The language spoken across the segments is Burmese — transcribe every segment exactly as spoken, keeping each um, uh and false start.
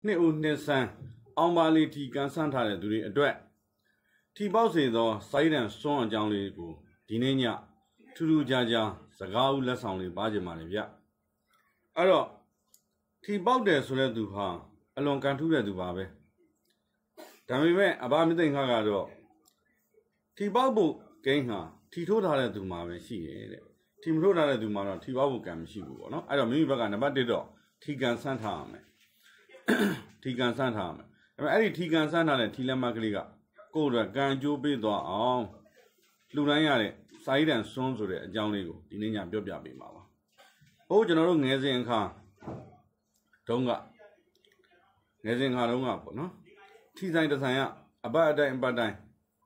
နှစ်ဦးနှစ်ဆန်းအောင်ပါလီထီကန်ဆန်းထားတဲ့သူတွေအတွက်ထီပေါက်စေသောစိုင်းတန်စွန်းအကြောင်းလေးကိုဒီနေ့ညထူးထူးခြားခြားစကားဦးလက်ဆောင်လေးပါကြပါလေဗျအဲ့တော့ထီပေါက်တယ်ဆိုတဲ့သူဟာအလွန်ကန်ထူးတဲ့သူပါပဲဒါပေမဲ့အဘမသိင်ခါကတော့ထီပေါက်ဖို့ဂိမ်းဟာထီထိုးထားတဲ့သူမှာပဲရှိရဲ့တဲ့ထီမထိုးထားတဲ့သူမှာတော့ထီပေါက်ဖို့ကံမရှိဘူးပေါ့နော်အဲ့တော့မိမိဘက်ကနံပါတ်တစ်တော့ထီကန်ဆန်းထားရမယ်ထီကန်ဆန်းထားရမယ်ဒါပေမဲ့အဲ့ဒီထီကန်ဆန်းထားတဲ့ထီလက်မကလေးကကိုယ့်အတွက်ကံကြိုးပေးသွားအောင်လှူတိုင်းရတဲ့စာရေးတန်စွန်းဆိုတဲ့အကြောင်းလေးကိုဒီနေ့ညပြောပြပေးမှာပါဟိုကျွန်တော်တို့ငယ်စဉ်အခါတုန်းကငယ်စဉ်အခါတုန်းကပေါ့နော်ထီဆိုင်တစ်ဆိုင်ကအပတ်အတိုင်းအပတ်တိုင်း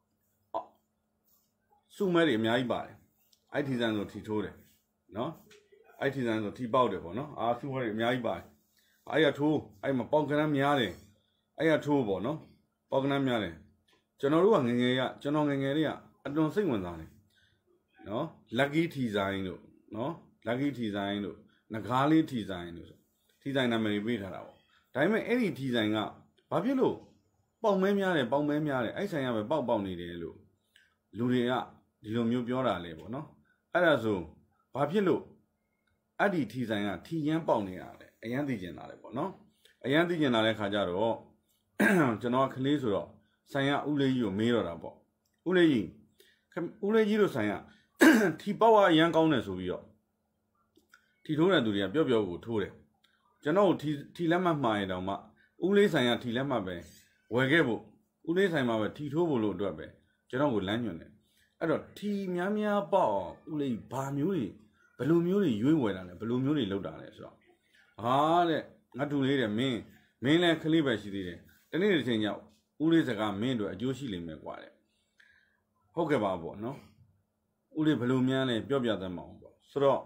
စုမဲတွေအများကြီးပါတယ်အဲ့ထီဆိုင်ဆိုထီထိုးတယ်နော်အဲ့ထီဆိုင်ဆိုထီပေါက်တယ်ပေါ့နော်အာစုမဲတွေအများကြီးပါတယ်အဲ့ရထိုးအဲ့မှာပေါက်ကနန်းများတယ်အဲ့ရထိုးပေါ့နော်ပေါက်ကနန်းများတယ်ကျွန်တော်တို့ကငငယ်ရကျွန်တော်ငငယ်လေးကအတွန်စိတ်ဝင်စားတယ်နော် lucky ထီဆိုင်တို့နော် lucky ထီဆိုင်တို့ငကားလေးထီဆိုင်တို့ထီဆိုင်နာမည်ပေးထားတာပေါ့ဒါပေမဲ့အဲ့ဒီထီဆိုင်ကဘာဖြစ်လို့ပေါက်မဲများတယ်ပေါက်မဲများတယ်အဲ့ဆိုင်ကပဲပေါက်ပေါက်နေတယ်လို့လူတွေကဒီလိုမျိုးပြောတာလေပေါ့နော်အဲ့ဒါဆိုဘာဖြစ်လို့အဲ့ဒီထီဆိုင်ကထီရမ်းပေါက်နေတာလေအရန်သိကျင်တာလေပေါ့နော်အရန်သိကျင်တာတဲ့ခါကျတော့ကျွန်တော်ကလေးဆိုတော့ဆိုင်ကဦးလေးကြီးကိုမေးတော့တာပေါ့ဦးလေးကြီးဦးလေးကြီးတို့ဆိုင်ကထီပေါက်အရန်ကောင်းတယ်ဆိုပြီးတော့ထီထိုးတဲ့သူတွေကပြော့ပြော့ကိုထိုးတယ်ကျွန်တော်ထီထီလက်မှတ်မှားရတော့မှဦးလေးဆိုင်ကထီလက်မှတ်ပဲဝယ်ခဲ့ဖို့ဦးလေးဆိုင်မှာပဲထီထိုးဖို့လို့အတွက်ပဲကျွန်တော်ကိုလမ်းညွှန်တယ်အဲ့တော့ထီများများပေါက်ဦးလေးဘာမျိုးတွေဘယ်လိုမျိုးတွေရွေးဝယ်တာလဲဘယ်လိုမျိုးတွေလုပ်တာလဲဆိုတော့ဟာတဲ့ငါတူလေးတဲ့မင်းမင်းလည်းခလေးပဲရှိသေးတယ်တနေ့တစ်ချိန်ရောက်ဦးလေးစကားမင်းတို့အကျိုးရှိလိမ့်မယ်ကွာတဲ့ဟုတ်ကဲ့ပါပေါ့နော်ဦးလေးဘယ်လိုများလဲပြောပြသမ်းမအောင်ပေါ့ဆိုတော့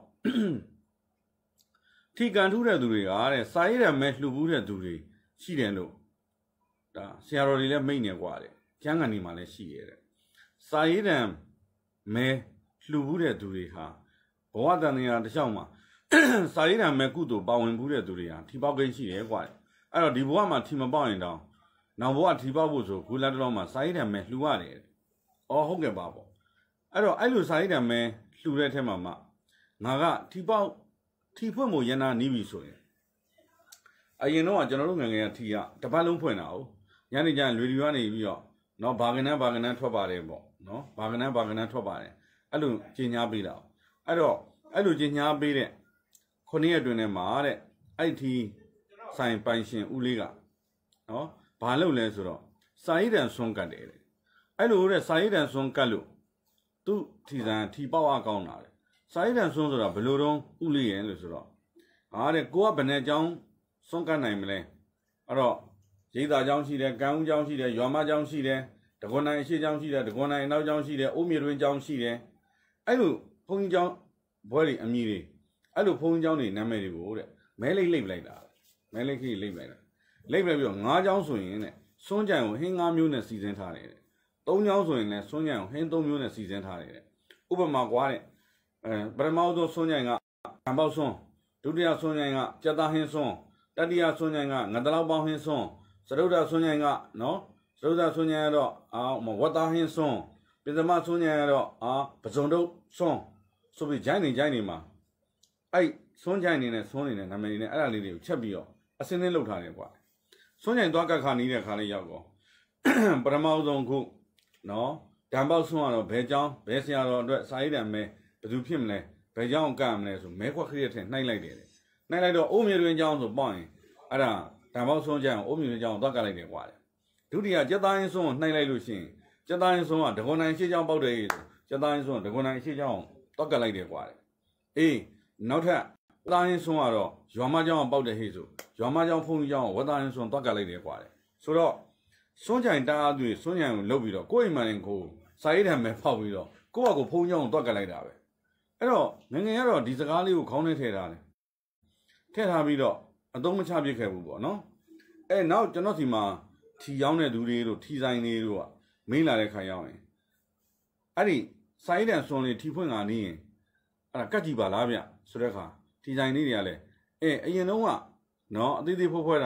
ထီကန်ထူးတဲ့သူတွေကတဲ့စာရေးတယ်မဲလှူဘူးတဲ့သူတွေရှိတယ်လို့ဒါဆရာတော်တွေလည်းမိတ်နေကွာတဲ့ကျမ်းဂန်ဒီမှာလည်းရှိရဲ့တဲ့စာရေးတယ်မဲလှူဘူးတဲ့သူတွေဟာဘဝတန်တရားတစ်လျှောက်မှာစာရေးတယ်မဲကုသိုလ်ပါဝင်ဘူးတဲ့သူတွေဟာထီပေါက်ကိန်းရှိတယ်ကွာတဲ့အဲ့တော့ဒီဘဝမှာထီမပေါက်ရင်တောင်နောက်ဘဝထီပေါက်ဖို့ဆိုဂူလာတော်မှာစာရေးတယ်မဲလှူရတယ်အော်ဟုတ်ကဲ့ပါပေါ့အဲ့တော့အဲ့လိုစာရေးတယ်မဲလှူတဲ့ထဲမှာမှငါကထီပေါက်ထီဖွင့်ဖို့ရန်နာနီးပြီဆိုရင်အရင်တော့ကျွန်တော်တို့ငငယ်ကထီကတပတ်လုံးဖွင့်တာ哦ညနေကျရင်လွေဒီကနေပြီးတော့နော်ဘာကနန်းဘာကနန်းထွက်ပါတယ်ပေါ့နော်ဘာကနန်းဘာကနန်းထွက်ပါတယ်အဲ့လိုကျင်ညာပေးတာအဲ့တော့အဲ့လိုကျင်ညာပေးတဲ့ခုနှစ်ရက်တွင်ထဲမှာတဲ့အဲ့ထီဆိုင်ပိုင်ရှင်ဦးလေးကနော်ဘာလုပ်လဲဆိုတော့စာရေးတန်ဆွန်းကတ်တယ်အဲ့လိုတဲ့စာရေးတန်ဆွန်းကတ်လို့သူ့ထီဆိုင်ထီပေါက်အကောင်းတာလေစာရေးတန်ဆွန်းဆိုတာဘယ်လိုတော့ဥလေးရဲ့လို့ဆိုတော့ဟာတဲ့ကိုကဘယ်နဲ့အကြောင်းဆွန်းကတ်နိုင်မလဲအဲ့တော့ရိတ်သာเจ้าရှိတယ်ကံဦးเจ้าရှိတယ်ရွာမเจ้าရှိတယ်တကွန်နိုင်အရှိเจ้าရှိတယ်တကွန်နိုင်အနောက်เจ้าရှိတယ်အိုးမြေတွင်เจ้าရှိတယ်အဲ့လိုဘုန်းကြီးเจ้าဘွဲတွေအမည်တွေအဲ့လိုဘုန်းကြီးเจ้าတွေနာမည်တွေကိုတဲ့မဲလိမ့်လိမ့်လိုက်တာမဲလိမ့်ခိလိမ့်လိုက်တာလိမ့်လိုက်ပြီးတော့ငါးเจ้าဆိုရင်တဲ့စွန်းကြံကိုဟင်းငါးမျိုးနဲ့စီစဉ်ထားတယ်တဲ့သုံးเจ้าဆိုရင်လည်းစွန်းကြံကိုဟင်းသုံးမျိုးနဲ့စီစဉ်ထားတယ်တဲ့ဥပမာကွာတဲ့အဲပထမဆုံးစွန်းကြံကကံပေါက်စွန်းဒုတိယစွန်းကြံကကြက်သားဟင်းစွန်းတတိယစွန်းကြံကငတလောက်ပေါင်းဟင်းစွန်းစရုဒ္ဓစွန်းကြံကနော်စရုဒ္ဓစွန်းကြံကတော့အာဝတ်သားဟင်းစွန်းပိသမစွန်းကြံကတော့အာပဇွန်တို့စွန်းဆိုပြီးဂျိုင်းနေဂျိုင်းနေမှာအဲ့စွန်းဂျိုင်းနေနဲ့စွန်းနေနဲ့နာမည်နေနဲ့အဲ့ဒါလေးတွေကိုချက်ပြီးတော့အစင်းင်းလောက်ထားတယ်ကွာစွန်းကြံသွားကတ်ခါနေတဲ့ခါလေးရောက်တော့ပထမဆုံးခုနော်ဓာန်ပေါက်စွန်းကတော့ဘယ်เจ้าဘယ်ဆရာတော်အတွက်စာရေးတယ်မဲဘယ်သူဖြစ်မလဲဘယ်เจ้าကံမလဲဆိုမဲခွက်ခရက်ထဲနှိုက်လိုက်တယ်နှိုက်လိုက်တော့အိုးမြေတွင်เจ้าဆိုပေါ့ရင်အဲ့ဒါဓာန်ပေါက်စွန်းကြံအိုးမြေတွင်เจ้าသွားကတ်လိုက်တယ်ကွာဒုတိယကြက်သားရင်းစွန်းနှိုက်လိုက်လို့ရှိရင်ကြက်သားရင်းစွန်းကဒဂွန်နိုင်ရှေ့เจ้าပေါက်တယ်ကြက်သားရင်းစွန်းဒဂွန်နိုင်ရှေ့เจ้าသွားကတ်လိုက်တယ်ကွာအေးနောက်ထပ်သားရင်းစွန်းကတော့ရွာမเจ้าပေါက်တယ်ဟေ့ဆိုရွာမเจ้าဖုန်းကြီးเจ้าဝတ်သားရင်းစွန်းသွားကတ်လိုက်တယ်ကွာဆိုတော့စွန်းကြိုင်တားသူစွန်းကြိုင်ကိုလှုပ်ပြီးတော့ကိုယ့်အိမ်မှန်ကိုစာရေးတယ်မဲ့ဖောက်ပြီးတော့ကိုယ့်ဘက်ကိုဖုန်းကြောင်းကိုတွက်ကတ်လိုက်တာပဲအဲ့တော့ငငယ်ကတော့ဒီစကားလေးကိုခေါင်းထဲထည့်ထားတယ်ထည့်ထားပြီးတော့အသုံးမချပြစ်ခဲ့ဘူးပေါ့နော်အဲနောက်ကျွန်တော်စီမှာထီရောင်းတဲ့သူတွေတို့ထီဆိုင်လေးတို့ကမင်းလာတဲ့ခါရောက်ရင်အဲ့ဒီစာရေးတယ်စွန်းလေးထီဖွင့်ကနေရင်အဲ့ဒါကတ်ကြည့်ပါလားဗျဆိုတဲ့ခါထီဆိုင်လေးတွေကလည်းအဲအရင်တော့ကနော်အသေးသေးဖိုးဖွဲတောင်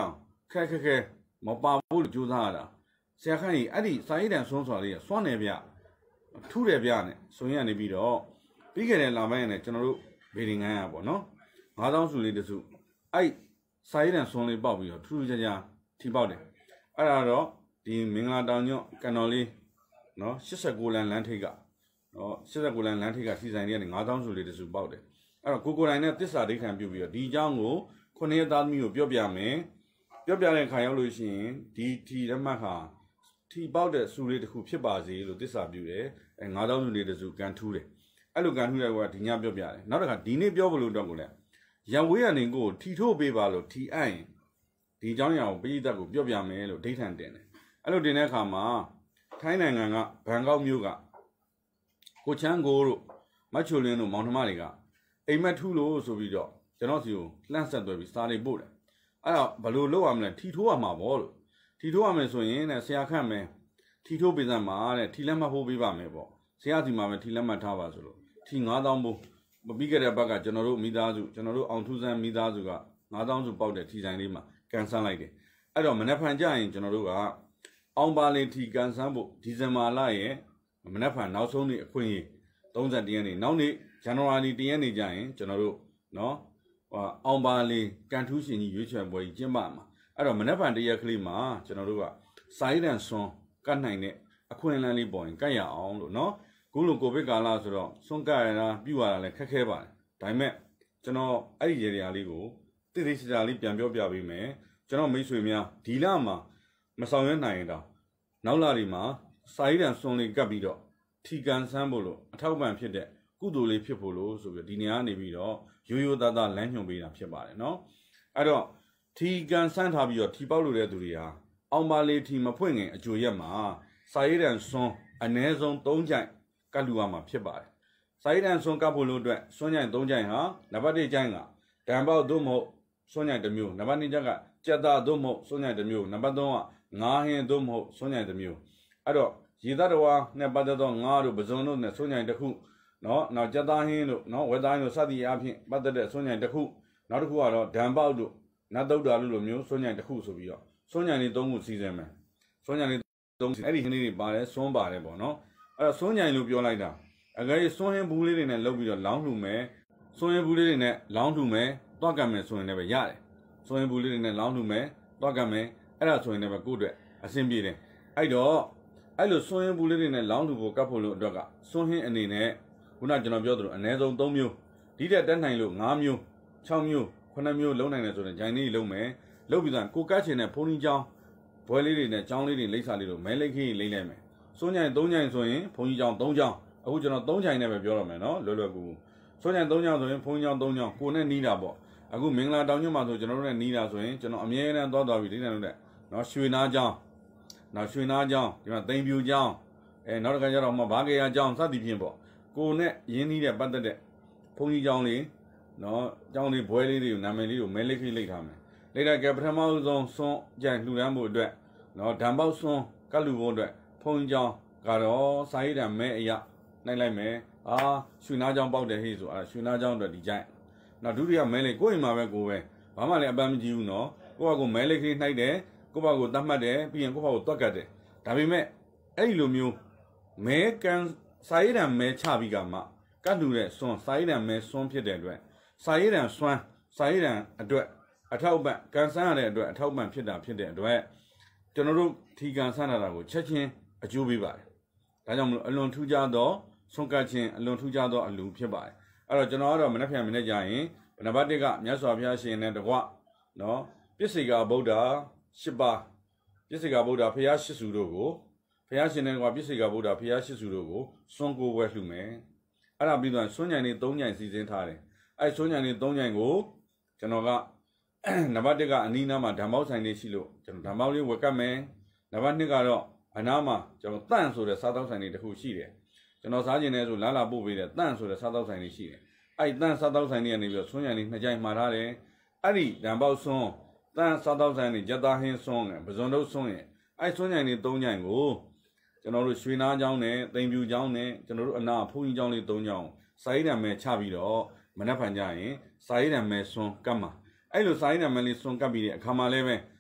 ခဲခဲခဲမပါဘူးလို့ကြိုးစားရတာဆရာခန့်ကြီးအဲ့ဒီစာရေးတန်ဆွန်းစွာလေးစွန့်နေဗျထူးတယ်ဗျနဲ့ဆိုရင်ကနေပြီးတော့ပြီးခဲ့တဲ့လာပိုင်းနဲ့ကျွန်တော်တို့ဗီဒီငန်းရပေါ့နော်ငါးသောင်းစုလေးတစုအဲ့စာရေးတန်ဆွန်းလေးပေါက်ပြီးတော့ထူးထူးခြားခြားထိပေါက်တယ်အဲ့ဒါတော့ဒီမင်္ဂလာတောင်ညွန့်ကန်တော်လေးနော်၈၉လမ်းလမ်းထိပ်ကနော်၈၉လမ်းလမ်းထိပ်ကစီဆိုင်လေးကနေငါးသောင်းစုလေးတစုပေါက်တယ်အဲ့တော့ကိုကိုတိုင်းနဲ့တစ္ဆာဒိဋ္ဌံပြုတ်ပြီးတော့ဒီအကြောင်းကိုခုနှစ်ရက်သားသမီးကိုပြောပြမယ်ပြောပြတဲ့ခါရောက်လို့ရှိရင်ဒီဒီဓမ္မဟာထီပေါက်တဲ့စုလေးတစ်ခုဖြစ်ပါစေလို့တစ္ဆာပြုတယ်အဲငါးသောင်းစုလေးတစုကန်ထူးတယ်အဲ့လိုကန်ထူးတဲ့ကွာဒီညပြောပြတယ်နောက်တစ်ခါဒီနေ့ပြောဖို့လို့တော့ကိုလည်းရဝေးကနေကိုထီထိုးပေးပါလို့ထီအိုင်ဒီเจ้าညာကိုပြည်သက်ကိုပြောပြမယ်လို့ဒိဋ္ဌံတင်တယ်အဲ့လိုတင်တဲ့အခါမှာထိုင်းနိုင်ငံကဘန်ကောက်မြို့ကကိုချန်းကိုတို့မတ်ချိုလင်းတို့မောင်နှမတွေကအိမ်မက်ထူးလို့ဆိုပြီးတော့ကျွန်တော်စီကိုလှမ်းဆက်သွဲပြီးစာတွေပို့တယ်အဲ့တော့ဘယ်လိုလုပ်ရမလဲထီထိုးရမှာပေါ့လို့ထီထိုးရမယ်ဆိုရင်တဲ့ဆရာခန့်မယ်ထီထိုးပေးစမ်းပါတဲ့ထီလက်မှတ်ဖို့ပေးပါမယ်ပေါ့ဆရာစီမှာပဲထီလက်မှတ်ထားပါဆိုလို့ထီငါးသောင်းဘိုးမပြီးခဲ့တဲ့ဘက်ကကျွန်တော်တို့မိသားစုကျွန်တော်တို့အောင်ထူးစမ်းမိသားစုကငါးသောင်းစုပေါက်တဲ့ထီဆိုင်လေးမှာကန်ဆန်းလိုက်တယ်အဲ့တော့မနေ့ဖန်ကြရင်ကျွန်တော်တို့ကအောင်ပါလေထီကန်ဆန်းဖို့ဒီဇင်ဘာလရဲ့မနေ့ဖန်နောက်ဆုံးနေ့အခွင့်အရေးသုံးဆယ့်တစ်ရက်နေ့နောက်နေ့ဇန်နဝါရီတစ်ရက်နေ့ကျရင်ကျွန်တော်တို့နော်ဟိုအောင်ပါလေကန်ထူးရှင်ကြီးရွေးချယ်ပွဲကြီးကျင်းပမှာအဲ့တော့မနေ့ဖန်တစ်ရက်ကလေးမှာကျွန်တော်တို့ကစာရေးတန်ဆွန်းကတ်နိုင်တဲ့အခွင့်အလမ်းလေးပေါ်ရင်ကတ်ရအောင်လို့နော်ခုလိုကိုဗစ်ကာလဆိုတော့ဆွန်းကတ်ရတာပြုတ်ရတာလည်းခက်ခဲပါတယ်ဒါပေမဲ့ကျွန်တော်အဲ့ဒီရေရာလေးကိုတိတိကျကျလေးပြန်ပြောပြပေးမယ်ကျွန်တော်မိတ်ဆွေများဒီလမှာမဆောင်ရွက်နိုင်ရင်တော့နောက်လာဒီမှာစာရေးတန်ဆွန်းလေးကတ်ပြီးတော့ထီကန်ဆန်းဖို့လို့အထောက်ပံ့ဖြစ်တဲ့ကုသိုလ်လေးဖြစ်ဖို့လို့ဆိုပြီးဒီနေရာနေပြီးတော့ရိုးရိုးသားသားလမ်းညွှန်ပေးတာဖြစ်ပါတယ်နော်အဲ့တော့ထီကန်ဆန်းထားပြီးတော့ထီပေါက်လို့တဲ့သူတွေဟာအောင်ပါလေးထီမဖွင့်ခင်အကြိုရက်မှာစာရေးတန်ဆွန်းအ ਨੇ ဆုံး၃ကြိုင်ကတ်လူရမှာဖြစ်ပါတယ်စာရေးတန်ဆွန်းကတ်ဖို့လို့အတွက်ဆွန်းကြိုင်၃ကြိုင်ဟာနံပါတ်၁ကြိုင်ကဒံပေါက်သို့မဟုတ်ဆွန်းကြိုင်တစ်မျိုးနံပါတ်၂ကြိုင်ကကြက်သားသို့မဟုတ်ဆွန်းကြိုင်တစ်မျိုးနံပါတ်၃ကငါးဟင်းသို့မဟုတ်ဆွန်းကြိုင်တစ်မျိုးအဲ့တော့ရေသားတော်နဲ့ပတ်သက်သောငါးတို့ပဇွန်တို့နဲ့ဆွန်းကြိုင်တစ်ခုနော်နောက်ကြက်သားဟင်းတို့နော်ဝက်သားဟင်းတို့စသည်အားဖြင့်ပတ်သက်တဲ့ဆွန်းကြိုင်တစ်ခုနောက်တစ်ခုကတော့ဒံပေါက်တို့နတ်တုတ်တာလို့လိုမျိုးဆွန်းကြိုင်တစ်ခုဆိုပြီးတော့ဆွန်းကြိုင်လေး၃ခုစီစဉ်မယ်ဆွန်းကြိုင်လေး၃စီအဲ့ဒီခင်းလေးတွေပါတယ်ဆွန်းပါတယ်ပေါ့နော်အဲ့တော့ဆွန်းကြိုင်လို့ပြောလိုက်တာအကယ်၍ဆွန်းဟင်းဘူးလေးတွေနဲ့လုပ်ပြီးတော့လောင်းလှူမယ်ဆွန်းဟင်းဘူးလေးတွေနဲ့လောင်းလှူမယ်တွားကံမယ်ဆိုရင်လည်းပဲရတယ်ဆွန်းဟင်းဘူးလေးတွေနဲ့လောင်းလှူမယ်တွားကံမယ်အဲ့ဒါဆိုရင်လည်းပဲကိုယ့်အတွက်အဆင်ပြေတယ်အဲ့တော့အဲ့လိုဆွန်းဟင်းဘူးလေးတွေနဲ့လောင်းလှူဖို့ကပ်ဖို့လို့အတွက်ကဆွန်းဟင်းအနေနဲ့ခုနကျွန်တော်ပြောသလိုအ ਨੇ ဆုံး၃မျိုးဒီတက်တက်နိုင်လို့၅မျိုး၆မျိုးခုနှစ်မျိုးလုံးနိုင်တယ်ဆိုရင်ဂျိုင်လေးလုံးမယ်လုံးပြီးတော့ကိုကတ်ချင်တဲ့ဖုန်းကြီးကျောင်းဘွဲလေးတွေနဲ့ကျောင်းလေးတွေလိမ့်စာလေးတို့မဲလိမ့်ခင်းလိမ့်လိုက်မယ်စွန်းကြိုင်၃ကြိုင်ဆိုရင်ဘုန်းကြီးကျောင်း၃ကျောင်းအခုကျွန်တော်၃ကြိုင်နဲ့ပဲပြောရမယ်နော်လွယ်လွယ်ကူကူစွန်းကြိုင်၃ကျောင်းဆိုရင်ဘုန်းကြီးကျောင်း၃ကျောင်းကိုနဲ့နီးတာပေါ့အခုမင်္ဂလာတောင်ညွန့်မှာဆိုကျွန်တော်တို့နဲ့နီးတာဆိုရင်ကျွန်တော်အမြဲတမ်းသွားသွားပြီးဒီနေ့လို့တဲ့နော်ရွှေနာကျောင်းနောက်ရွှေနာကျောင်းဒီမှာသိမ်ပြူကျောင်းအဲနောက်တစ်ခါကျတော့မှဘာကေယာကျောင်းစသည်ဖြင့်ပေါ့ကိုနဲ့ရင်းနှီးတဲ့ပတ်သက်တဲ့ဘုန်းကြီးကျောင်းလေးနော်ကျောင်းလေးဘွဲလေးတွေကိုနာမည်လေးကိုမဲလိမ့်ခိလိမ့်ထားမယ်လိမ့်တဲ့ကပထမဆုံးစွန်းကြိုင်လှူဒန်းဖို့အတွက်နော်ဓမ္ပေါက်စွန်းကတ်လူဖို့အတွက်ဘုန်းကြီးကျောင်းကတော့စာရေးတံမဲအရာနိုင်လိုက်မယ်အာရွှေနာကျောင်းပေါက်တယ်ဟေ့ဆိုအဲရွှေနာကျောင်းအတွက်ဒီကြိုင်နောက်ဒုတိယမဲလေးကိုယ့်အိမ်မှာပဲကိုပဲဘာမှလည်းအပန်းမကြည့်ဘူးနော်ကိုယ့်ဘာကိုမဲလိမ့်ခိနှိုက်တယ်ကိုယ့်ဘာကိုတတ်မှတ်တယ်ပြီးရင်ကိုယ့်ဘာကိုတွက်ကတ်တယ်ဒါပေမဲ့အဲ့ဒီလိုမျိုးမဲကန်စာရေးတံမဲချပြီးကမှကတ်လူတဲ့စွန်းစာရေးတံမဲစွန်းဖြစ်တဲ့အတွက်စာရေးတံစွန်းစာရေးတံအတွက်အထောက်ပံ့ကန်ဆန်းရတဲ့အတွက်အထောက်ပံ့ဖြစ်တာဖြစ်တဲ့အတွက်ကျွန်တော်တို့ထီကန်ဆန်းတာကိုချက်ချင်းအကျိုးပေးပါတယ်ဒါကြောင့်မလို့အလွန်ထူးခြားသောဆွန့်ကတ်ခြင်းအလွန်ထူးခြားသောအလူဖြစ်ပါတယ်အဲ့တော့ကျွန်တော်ကတော့မနေ့ပြန်မနေ့ကျရင်နံပါတ်၁ကမြတ်စွာဘုရားရှင်နဲ့တကွနော်ပစ္စေကဗုဒ္ဓ၈ပါးပစ္စေကဗုဒ္ဓဘုရားရှိစုတို့ကိုဘုရားရှင်နဲ့တကွပစ္စေကဗုဒ္ဓဘုရားရှိစုတို့ကိုစွန့်ကိုယ်ပွဲလှူမယ်အဲ့ဒါပြီးတော့စွန့်ညံနေ၃ညံစီစဉ်ထားတယ်အဲ့စွန့်ညံနေ၃ညံကိုကျွန်တော်ကနံပါတ်၁ကအနီးနားမှာဓမ္မောက်ဆိုင်လေးရှိလို့ကျွန်တော်ဓမ္မောက်လေးဝက်ကတ်မယ်နံပါတ်၂ကတော့အနားမှာကျွန်တော်တန့်ဆိုတဲ့စားသောက်ဆိုင်လေးတစ်ခုရှိတယ်ကျွန်တော်စားကျင်နေဆိုလာလာပို့ပေးတဲ့တန့်ဆိုတဲ့စားသောက်ဆိုင်လေးရှိတယ်အဲ့တန့်စားသောက်ဆိုင်လေးကနေပြီးတော့ဆွန်းရံလေးနှစ်ကြိုင်မှာထားတယ်အဲ့ဒီဓမ္မောက်ဆွန်းတန့်စားသောက်ဆိုင်လေးကြက်သားဟင်းဆွန်းနဲ့ပဇွန်တို့ဆွန်းရဲ့အဲ့ဆွန်းရံလေး၃ကြိုင်ကိုကျွန်တော်တို့ရွှေနားကျောင်းနဲ့သိမ်ပြူကျောင်းနဲ့ကျွန်တော်တို့အနာဖုန်ကြီးကျောင်းလေး၃ကျောင်းစာရေးတံမဲချပြီးတော့မနက်ဖြန်ကြရင်စာရေးတံမဲဆွန်းကတ်မှာအဲ့လိုစာရေးတံမဲလေးဆွန်းကတ်ပြီးတဲ့အခါမှာလည်းပဲ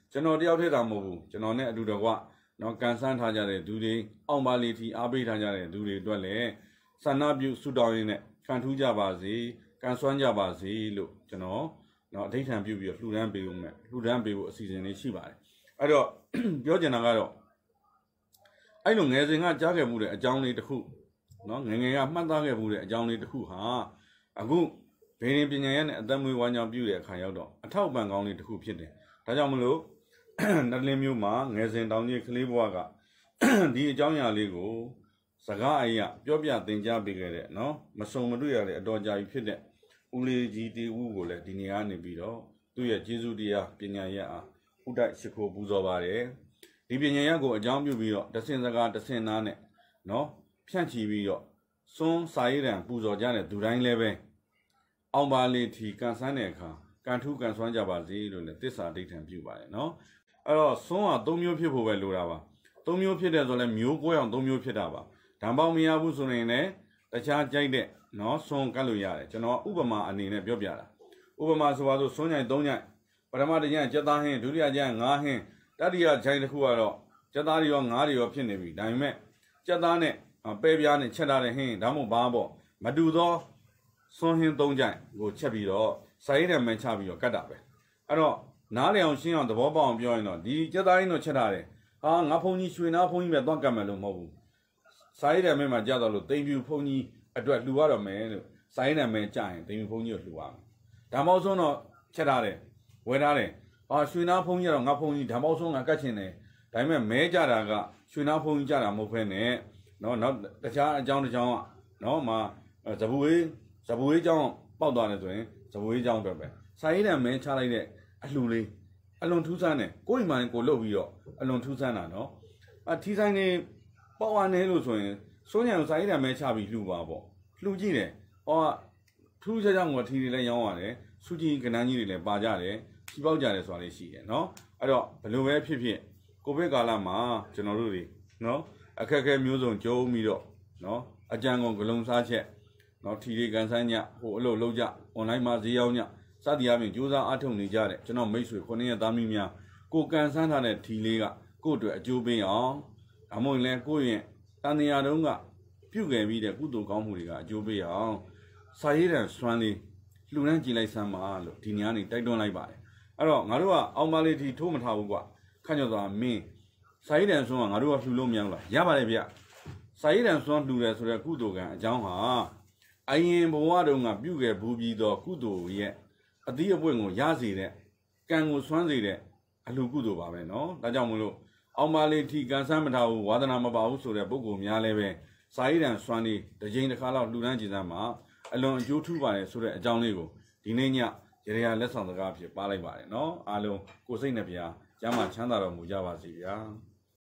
ကျွန်တော်တယောက်တည်းသာမဟုတ်ဘူးကျွန်တော်နဲ့အတူတကွနော်ကန်ဆန်းထားကြတဲ့သူတွေအောင်ပါလေးထီအားပေးထားကြတဲ့သူတွေအတွက်လည်းဆန္ဒပြုဆုတောင်းရင်းနဲ့ခံထူးကြပါစေကန်ဆွမ်းကြပါစေလို့ကျွန်တော်နော်အဋ္ဌံပြုပြီးတော့လှူဒန်းပေးဦးမယ်လှူဒန်းပေးဖို့အစီအစဉ်လေးရှိပါတယ်အဲ့တော့ပြောချင်တာကတော့အဲ့လိုငယ်စဉ်ကကြားခဲ့မှုတဲ့အကြောင်းလေးတစ်ခုနော်ငယ်ငယ်ကမှတ်သားခဲ့မှုတဲ့အကြောင်းလေးတစ်ခုဟာအခုဘေးရင်ပညာရနဲ့အသက်မွေးဝမ်းကြောင်းပြုတဲ့အခါရောက်တော့အထောက်ပံ့ကောင်းလေးတစ်ခုဖြစ်တယ်ဒါကြောင့်မလို့နတ်လင်းမျိုးမှာငယ်စဉ်တောင်ကြီးကလေးဘွားကဒီအကြောင်းအရာလေးကိုစကားအရာပြောပြသင်ကြားပေးခဲ့တဲ့နော်မစုံမတွေ့ရတဲ့အတော်ကြာပြီဖြစ်တဲ့ဦးလေးကြီးတီဦးကိုလည်းဒီနေရာနေပြီးတော့သူ့ရဲ့ကျေးဇူးတရားပညာရအားဥဒိုက်ရှိခိုးပူဇော်ပါတယ်ဒီပညာရကိုအကြောင်းပြုပြီးတော့တဆင်စကားတဆင်သားနဲ့နော်ဖြန့်ချီပြီးတော့စွန်းစာရေးတံပူဇော်ကြတဲ့သူတိုင်းလည်းပဲအောင်ပါလေးထီကန်ဆန်းတဲ့အခါကန်ထူးကန်ဆွမ်းကြပါစေလို့လည်းသစ္စာဒိဋ္ဌံပြုပါတယ်နော်အဲ့တော့စွန်းကသုံးမျိုးဖြစ်ဖို့ပဲလိုတာပါသုံးမျိုးဖြစ်တယ်ဆိုလည်းမျိုးကိုအောင်သုံးမျိုးဖြစ်တာပါဓမ္ပေါင်းမရဘူးဆိုရင်လည်းတခြားကြိုက်တဲ့နော်စွန်းကတ်လို့ရတယ်ကျွန်တော်ဥပမာအနေနဲ့ပြောပြတာဥပမာဆိုပါဆိုစွန်းညိုင်သုံးညိုင်ပထမတစ်ညိုင်ကြက်သားဟင်းဒုတိယညိုင်ငါးဟင်းတတိယဂျိုင်တစ်ခုကတော့ကြက်သားတွေရောငါးတွေရောဖြစ်နေပြီဒါပေမဲ့ကြက်သားနဲ့ပဲပြားနဲ့ချက်ထားတဲ့ဟင်းဒါမှမဟုတ်ဘာပေါ့မတူသောစွန်းဟင်းသုံးကြိုင်ကိုချက်ပြီးတော့စာရေးတယ်မှန်ချပြီးတော့ကတ်တာပဲအဲ့တော့နားလည်အောင်ရှင်းအောင်သဘောပေါက်အောင်ပြောရင်တော့ဒီကြက်သားရင်းတော့ချက်ထားတယ်ဟာငါဖုန်းကြီးရွှေနာဖုန်းကြီးပဲသွားကတ်မယ်လို့မဟုတ်ဘူးစာရေးတယ်မှန်မှာကြာတော့လို့တိမ်ပြူဖုန်းကြီးအတွက်လှူရတော့မယ်လို့စာရေးတယ်မှန်ကြာရင်တိမ်ပြူဖုန်းကြီးကိုလှူရမယ်ဓမ္မောက်ဆုံးတော့ချက်ထားတယ်ဝယ်ထားတယ်ဟာရွှေနာဖုန်းကြီးကတော့ငါဖုန်းကြီးဓမ္မောက်ဆုံးကကတ်ချင်တယ်ဒါပေမဲ့မဲကြတာကရွှေနာဖုန်းကြီးကြတာမဟုတ်ဘဲနဲ့နော်နောက်တခြားအကြောင်းတစ်ကြောင်းကနော်မှာဇဘူဝေးဇဘူဝေးအကြောင်းပေါက်သွားတယ်ဆိုရင်ဇဘူဝေးအကြောင်းအတွက်ပဲစာရေးတယ်မဲချလိုက်တဲ့အလှူလေးအလွန်ထူးဆန်းတယ်ကိုယ့်အိမ်မှာကိုလှုပ်ပြီးတော့အလွန်ထူးဆန်းတာနော်အထီးဆိုင်နေပေါ့ဝါနေလို့ဆိုရင်စိုးညံစာရေးတယ်မဲချပြီးလှူပါပေါ့လှူကြည့်တယ်ဟောထူးခြားခြားကထီတွေလည်းရောင်းရတယ်စူကြီးကနန်းကြီးတွေလည်းပါကြတယ်ဖြီးပေါက်ကြတယ်ဆိုတာလေးရှိတယ်နော်အဲ့တော့ဘယ်လိုပဲဖြစ်ဖြစ်ကိုဗစ်ကာလမှာကျွန်တော်တို့တွေနော်အခက်အခဲမျိုးစုံကြုံပြီးတော့နော်အကြံကုန်ဂလုံးစားချက်နော်ထီတွေကန်ဆန်းညဟိုအလုပ်လုပ်ကြ online မှာဈေးရောက်ညစသည်အပြင်ကြိုးစားအားထုတ်နေကြတဲ့ကျွန်တော်မိတ်ဆွေခုနှစ်ရက်သားမိများကိုကန်ဆန်းထားတဲ့ထီလေးကကိုယ့်အတွက်အကျိုးပေးအောင်ဒါမှမဟုတ်လည်းကိုယ့်ရဲ့တန်တရားတုံးကပြုတ်ခဲ့ပြီးတဲ့ကုသိုလ်ကောင်းမှုတွေကအကျိုးပေးအောင်စာရေးတံစွမ်းလေးလှူဒန်းကြည့်လိုက်စမ်းပါလို့ဒီနေရာနေတိုက်တွန်းလိုက်ပါတယ်အဲ့တော့ငါတို့ကအောင်ပါလေးထီထိုးမထားဘူးကွာခန့်ညော်သွားမင်းစာရေးတံစွမ်းကငါတို့ကလှူလို့မရဘူးလားရပါတယ်ဗျစာရေးတံစွမ်းလှူတယ်ဆိုတဲ့ကုသိုလ်ကံအကြောင်းဟာအရင်ဘဝတုန်းကပြုခဲ့ဘူးပြီးတော့ကုသိုလ်ရဲ့အသီးအပွင့်ကိုရစေတဲ့ကံကိုစွမ်းစေတဲ့အလှကုသိုလ်ပါပဲเนาะဒါကြောင့်မလို့အောင်ပါလေးထီကန်ဆန်းမထားဘူးဝါသနာမပါဘူးဆိုတဲ့ပုဂ္ဂိုလ်များလည်းပဲစာရေးတံစွမ်းလေးတစ်ချိန်တစ်ခါလောက်လှူဒန်းကြည်စမ်းမှာအလွန်အကျိုးထူးပါတယ်ဆိုတဲ့အကြောင်းလေးကိုဒီနေ့ညရေရလက်ဆောင်စကားဖြစ်ပါလိုက်ပါတယ်เนาะအားလုံးကိုစိတ်နှပြကျမ်းမာချမ်းသာတော်မူကြပါစေဗျာ